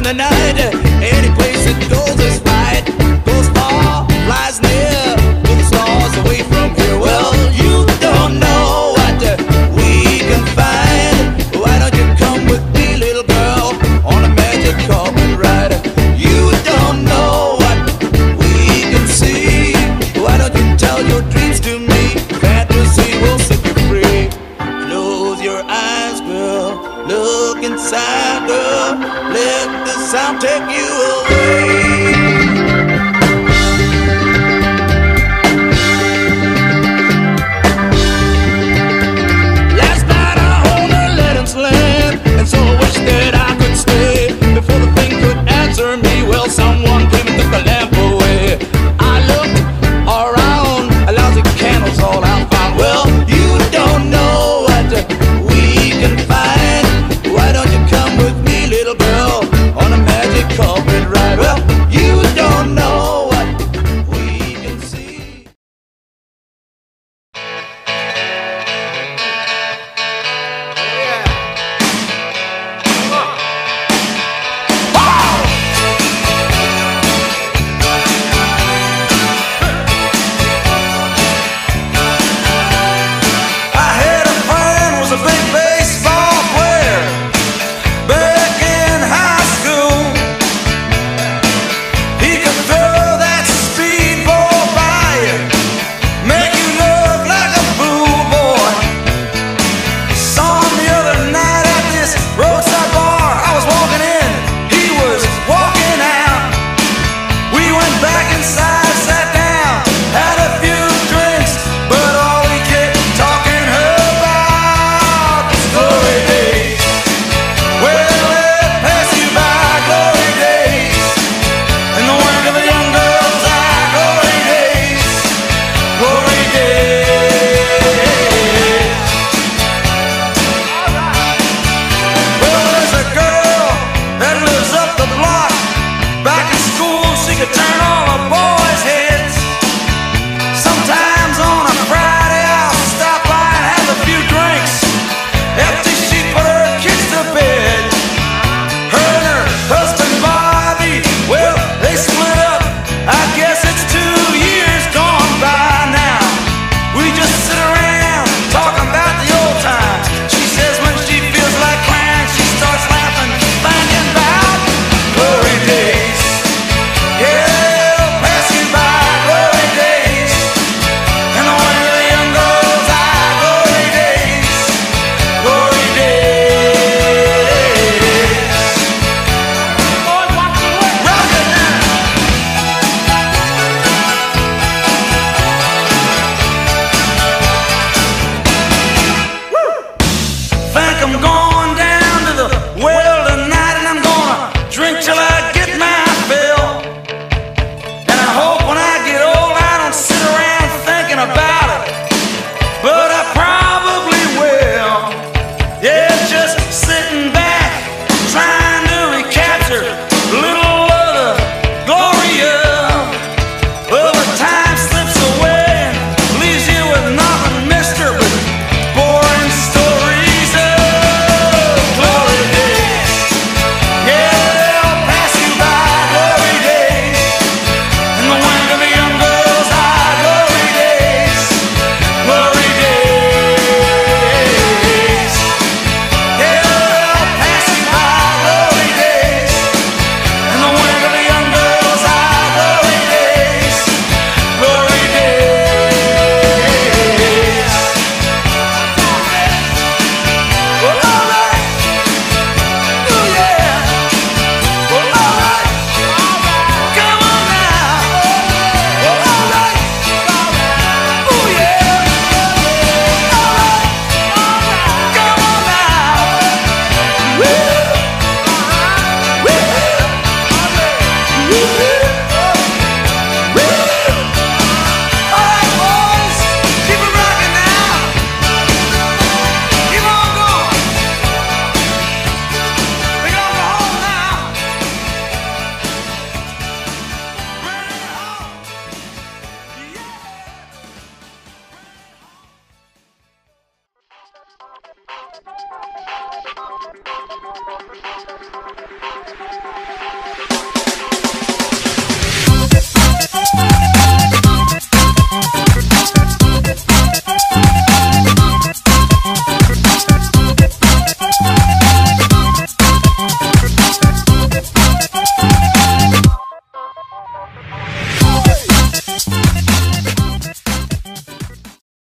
the night. Any place it goes is right. Goes far, flies near, with the stars away from here. Well, you don't know what we can find. Why don't you come with me, little girl, on a magic carpet ride? You don't know what we can see. Why don't you tell your dreams to me? Fantasy will set you free. Close your eyes, girl. Look inside, girl. Let the sound take you away. Last night I owned a lead slam, and so I wish that I could stay. Before the thing could answer me, well, someone came and took the lamp away. I looked around, a lousy candle's all I found. Well, you don't know what we can find. Why don't you come with me, little girl, on a magic carpet ride? Well, you don't know what we can see. Come on.